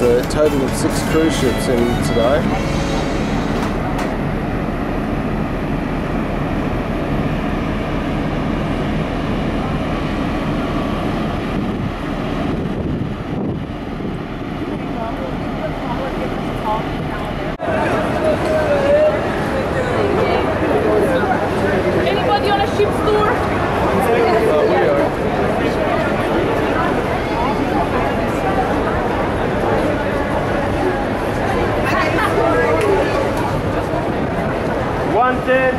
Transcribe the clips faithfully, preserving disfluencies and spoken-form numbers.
a total of six cruise ships in today. Anybody on a ship's tour? Wanted.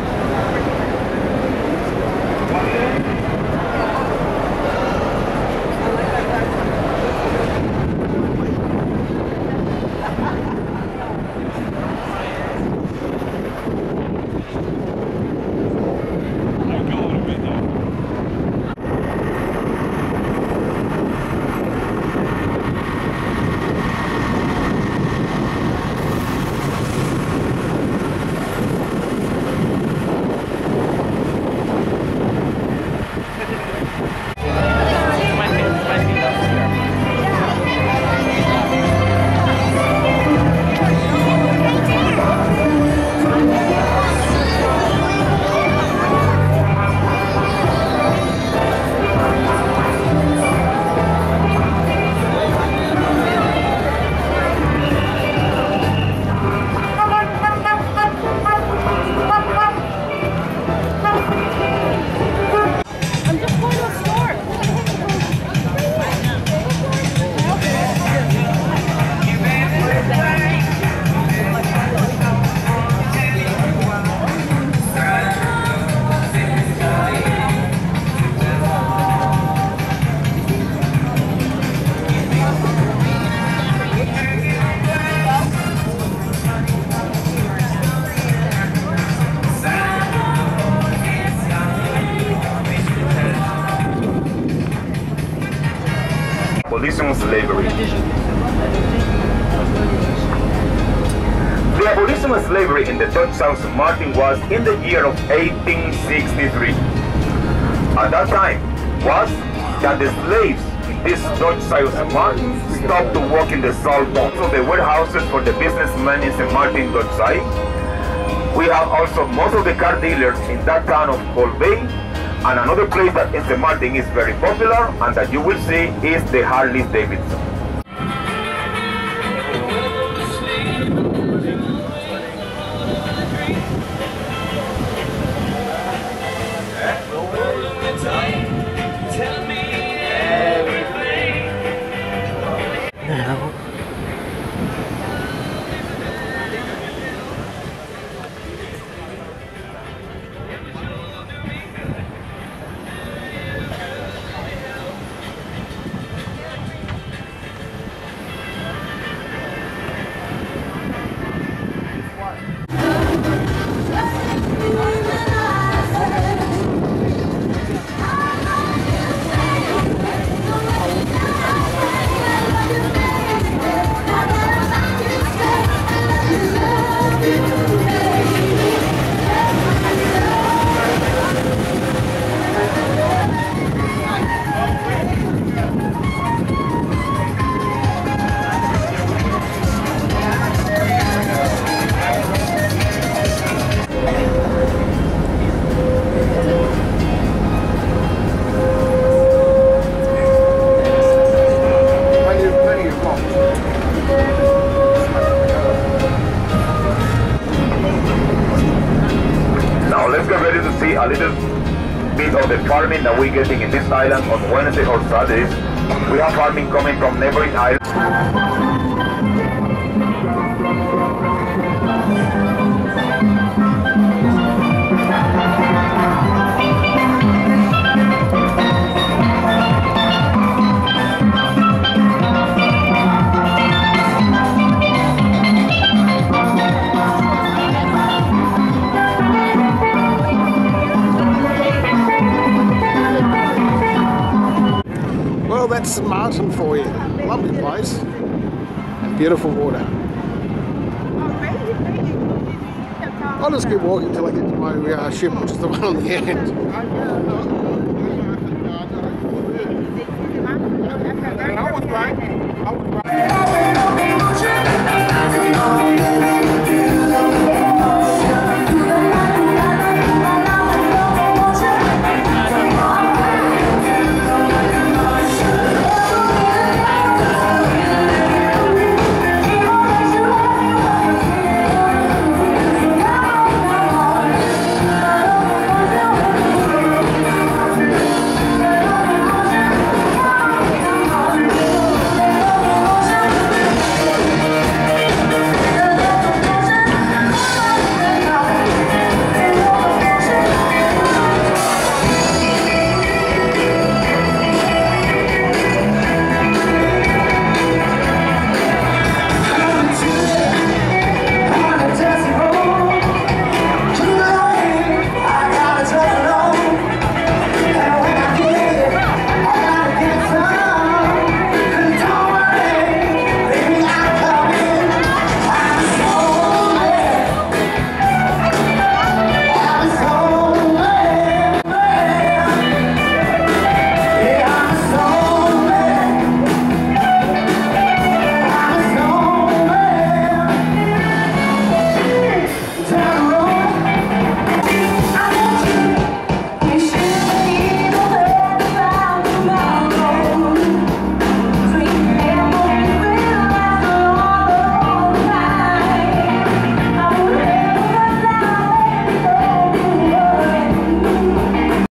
Abolition of slavery. The abolition of slavery in the Dutch Saint Martin was in the year of eighteen sixty-three. At that time was that the slaves in this Dutch Saint Martin stopped to work in the salt boats. So the warehouses for the businessmen in Saint Martin, Dutch side. We have also most of the car dealers in that town of Cold Bay. And another place that in Saint Martin is very popular and that you will see is the Harley Davidson. A little bit of the farming that we're getting in this island on Wednesday or Saturdays. We have farming coming from neighboring islands. That's Saint Martin for you. Lovely place. Beautiful water. I'll just keep walking till I get to my uh, ship, which is the one on the end.